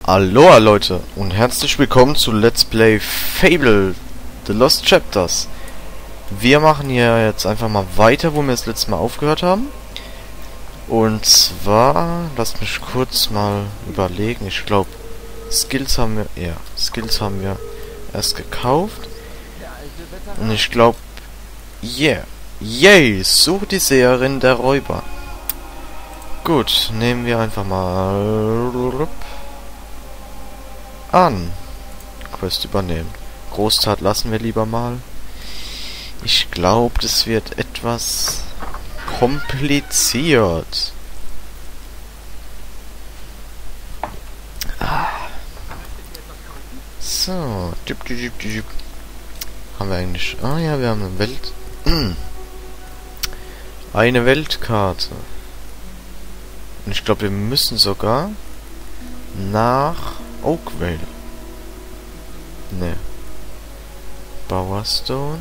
Aloha Leute und herzlich willkommen zu Let's Play Fable The Lost Chapters. Wir machen hier jetzt einfach mal weiter, wo wir das letzte Mal aufgehört haben. Und zwar, lasst mich kurz mal überlegen, ich glaube Skills haben wir erst gekauft. Und ich glaube, suche die Seherin der Räuber. Gut, nehmen wir einfach mal an. Quest übernehmen. Großtat lassen wir lieber mal. Ich glaube, das wird etwas kompliziert. So. Haben wir eigentlich... Ah ja, wir haben eine Weltkarte. Und ich glaube, wir müssen sogar nach Oakvale. Ne. Bowerstone.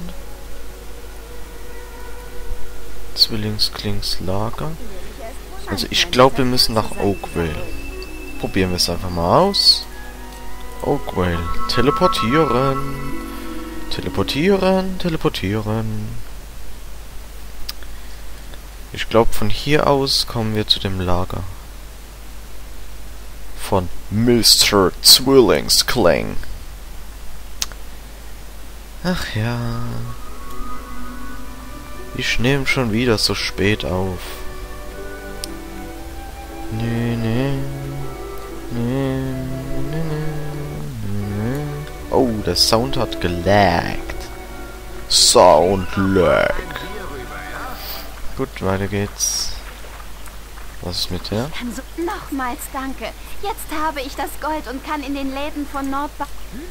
Zwillingsklinkslager. Also ich glaube, wir müssen nach Oakvale. Probieren wir es einfach mal aus. Oakvale. Teleportieren. Teleportieren. Ich glaube, von hier aus kommen wir zu dem Lager. Von Mr. Zwillingskling. Ach ja. Ich nehme schon wieder so spät auf. Oh, der Sound hat gelaggt. Sound lag. Gut, weiter geht's. Was ist mit der? Nochmals danke. Jetzt habe ich das Gold und kann in den Läden von Nordba...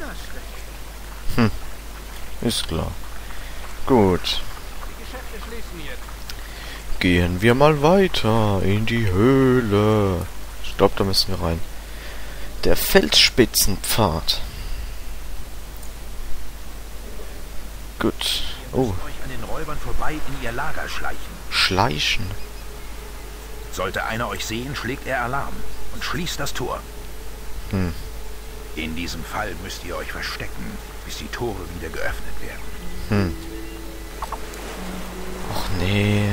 Ist klar. Gut. Gehen wir mal weiter in die Höhle. Ich glaube, da müssen wir rein. Der Felsspitzenpfad. Gut. Oh. Euch an den Räubern vorbei in ihr Lager Schleichen. Sollte einer euch sehen, schlägt er Alarm und schließt das Tor. In diesem Fall müsst ihr euch verstecken, bis die Tore wieder geöffnet werden. Och nee.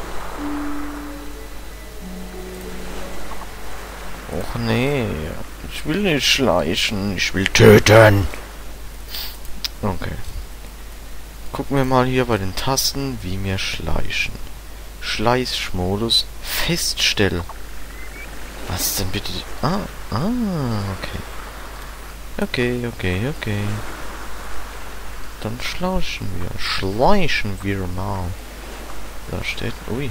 Och nee. Ich will nicht schleichen. Ich will töten. Okay. Gucken wir mal hier bei den Tasten, wie wir schleichen. Schleichmodus feststellen. Was denn bitte? Okay. Okay. Dann schleichen wir mal. Da steht... Ui.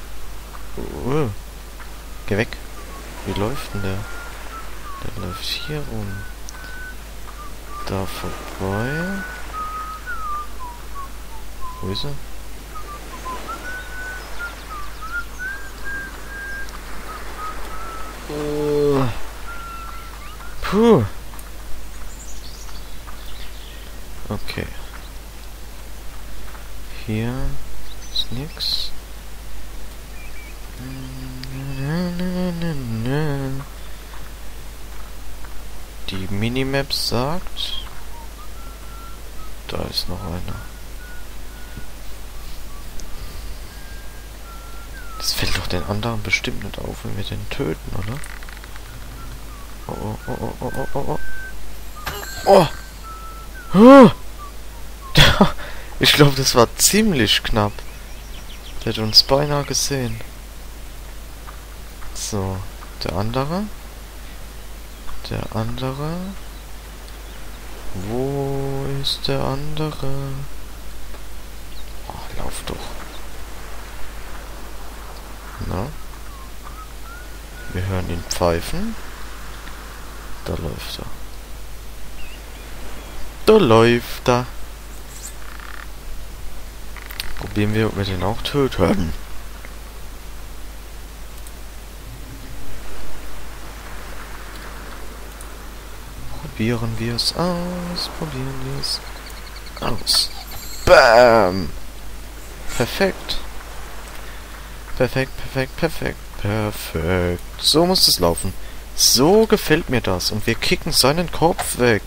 Geh weg. Wie läuft denn der? Der läuft hier rum. Da vorbei. Wo ist er? Puh. Okay. Hier ist nix. Die Minimap sagt, da ist noch einer. Das fällt doch den anderen bestimmt nicht auf, wenn wir den töten, oder? Oh! Ich glaube, das war ziemlich knapp. Der hat uns beinahe gesehen. So, der andere. Wo ist der andere? Oh, lauf doch. Na? Wir hören ihn pfeifen. Da läuft er. Probieren wir, ob wir den auch töten. Probieren wir es aus. Bam! Perfekt. Perfekt. So muss es laufen. So gefällt mir das. Und wir kicken seinen Kopf weg.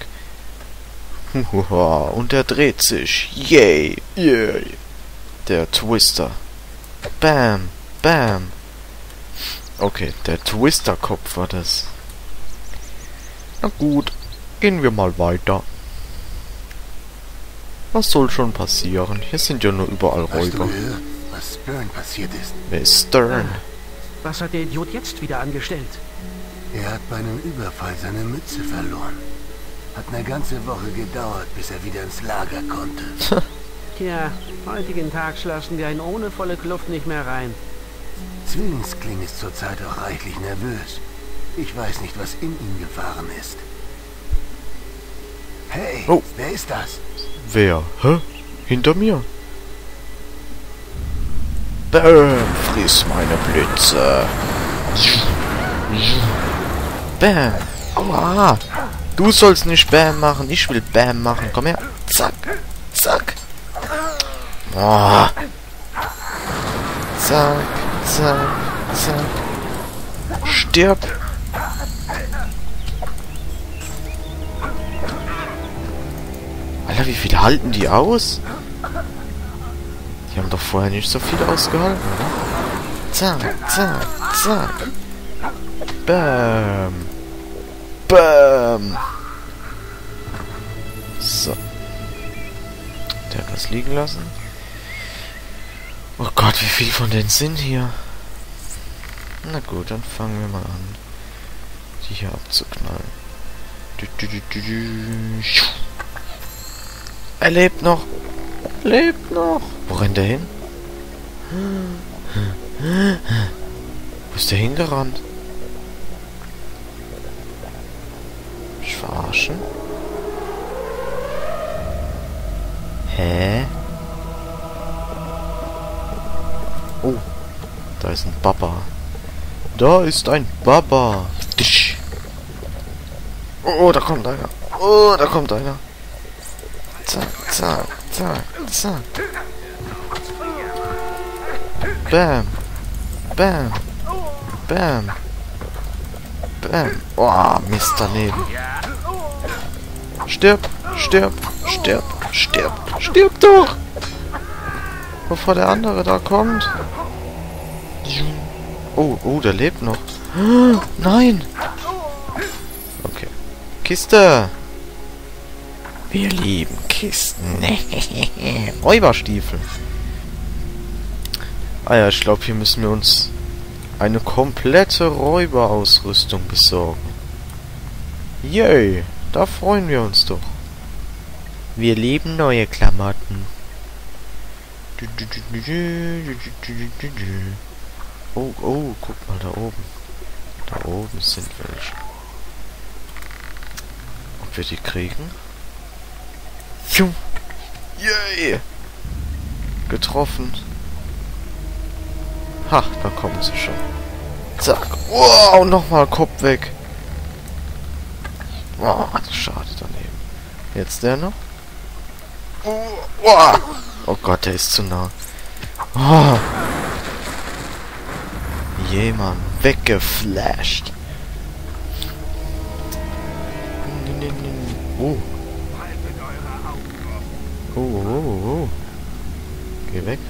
Und er dreht sich. Yay. Yay. Der Twister. Bam. Bam. Okay, der Twister-Kopf war das. Na gut, gehen wir mal weiter. Was soll schon passieren? Hier sind ja nur überall Räuber. Hast du gehört, was Stern passiert ist? Wer ist Stern? Was hat der Idiot jetzt wieder angestellt? Er hat bei einem Überfall seine Mütze verloren. Hat eine ganze Woche gedauert, bis er wieder ins Lager konnte. Tja, heutigen Tags lassen wir ihn ohne volle Kluft nicht mehr rein. Zwillingskling ist zurzeit auch reichlich nervös. Ich weiß nicht, was in ihm gefahren ist. Hey, Oh. wer ist das? Wer? Hä? Hinter mir? Bam! Friss meine Blitze! Bam! Aua! Du sollst nicht Bam machen, ich will Bam machen. Komm her! Zack! Zack! Oh. Zack! Zack! Zack! Stirb! Alter, wie viel halten die aus? Die haben doch vorher nicht so viel ausgehalten, oder? Zack, zack, zack. Bam. Bam. So. Der hat was liegen lassen. Oh Gott, wie viel von denen sind hier? Na gut, dann fangen wir mal an, die hier abzuknallen. Er lebt noch. Er lebt noch. Wo rennt er hin? Wo ist der hingerannt? Mich verarschen? Hä? Oh, da ist ein Baba. Da ist ein Baba. Tisch. Oh, da kommt einer. Oh, da kommt einer. Zack, zack, zack, zack. Bam. Bam. Bam. Bam. Oh, Mist daneben. Stirb, stirb, stirb, stirb, stirb doch! Bevor der andere da kommt. Oh, oh, der lebt noch. Nein! Okay. Kiste! Wir lieben Kisten. Räuberstiefel. Ah ja, ich glaube, hier müssen wir uns eine komplette Räuberausrüstung besorgen. Yay, da freuen wir uns doch. Wir lieben neue Klamotten. Oh, oh, guck mal da oben. Da oben sind welche. Ob wir die kriegen? Yay! Getroffen. Ha, da kommen sie schon. Zack. Wow, nochmal Kopf weg. Wow, schade daneben. Jetzt der noch. Oh Gott, der ist zu nah. Oh. Jemand weggeflasht. Oh. Oh, oh, oh. Geh weg.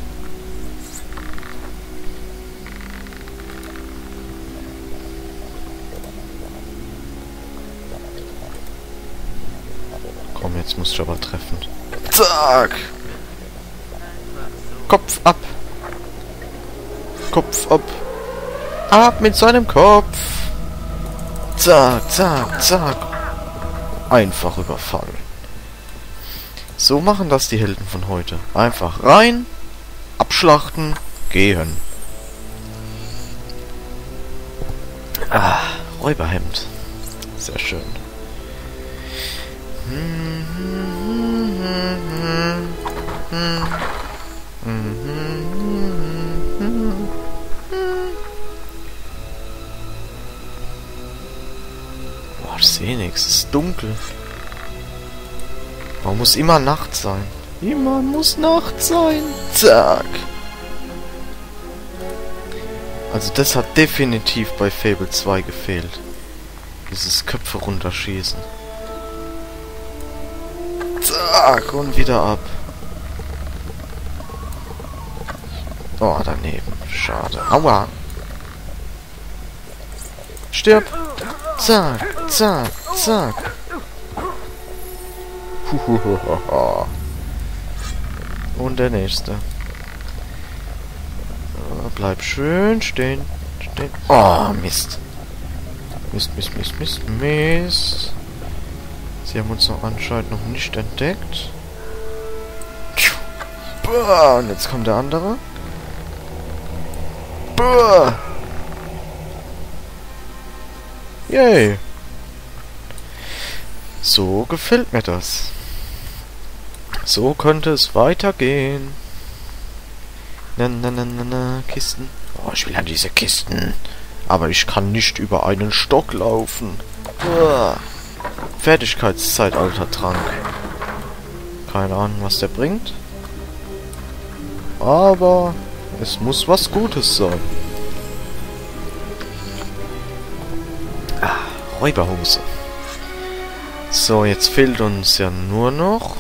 Komm, jetzt musst du aber treffen. Zack! Kopf ab! Kopf ab! Ab mit seinem Kopf! Zack, zack, zack! Einfach überfallen. So machen das die Helden von heute. Einfach rein, abschlachten, gehen. Ah, Räuberhemd. Sehr schön. Boah, ich sehe nichts. Es ist dunkel. Warum muss immer Nacht sein? Immer muss Nacht sein. Zack. Also das hat definitiv bei Fable 2 gefehlt. Dieses Köpfe runterschießen. Zack, und wieder ab. Oh, daneben. Schade. Aua. Stirb. Zack, zack, zack. Und der nächste. Bleib schön stehen. Stehen. Oh, Mist. Mist, Mist, Mist, Mist, Mist. Sie haben uns noch anscheinend noch nicht entdeckt. Boah, und jetzt kommt der andere. Boah. Yay. So gefällt mir das. So könnte es weitergehen. Na, Kisten. Oh, ich will ja diese Kisten. Aber ich kann nicht über einen Stock laufen. Uah. Fertigkeitszeitalter-Trank. Keine Ahnung, was der bringt. Aber es muss was Gutes sein. Räuberhose. So, jetzt fehlt uns ja nur noch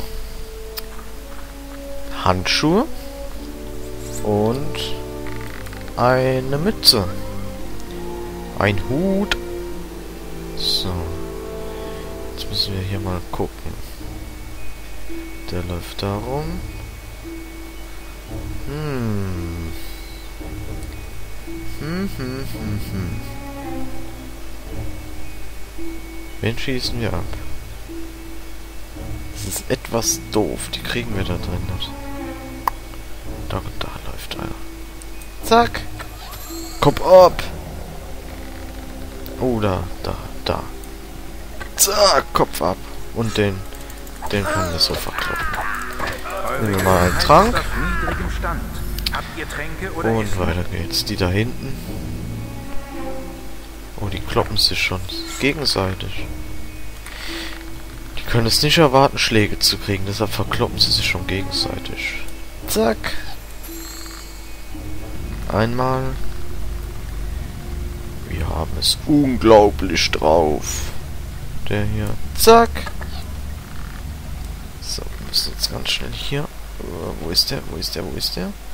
Handschuhe und eine Mütze. Ein Hut. So. Jetzt müssen wir hier mal gucken. Der läuft da rum. Wen schießen wir ab? Das ist etwas doof. Die kriegen wir da drin nicht. Da läuft einer. Zack! Kopf ab! Oh, da. Zack! Kopf ab! Und den können wir so verkloppen. Nehmen wir mal einen Trank. Und weiter geht's. Die da hinten. Oh, die kloppen sich schon gegenseitig. Die können es nicht erwarten, Schläge zu kriegen. Deshalb verkloppen sie sich schon gegenseitig. Zack. Einmal. Wir haben es unglaublich drauf. Der hier. Zack. So, wir müssen jetzt ganz schnell hier. Wo ist der?